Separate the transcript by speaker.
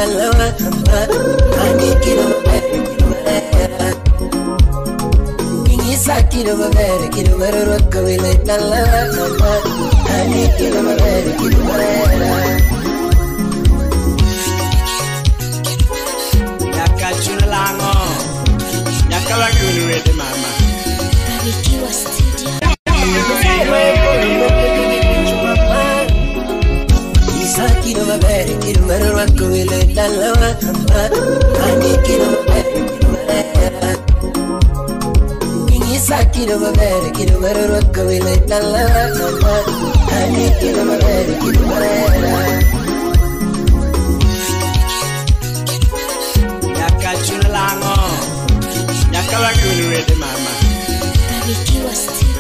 Speaker 1: dalawa ani kilo bere Ingisa kilo bere rocka wile dalawa ani kilo bere
Speaker 2: Yakachulango Yakalangu ready mama
Speaker 3: Barikiwa studio
Speaker 1: Kilo bere rocka wile dalawa ani kilo bere Ingisa kilo bere rocka wile dalawa ani kilo bere
Speaker 2: Yakachulango Yakalangu ready mama
Speaker 3: Barikiwa studio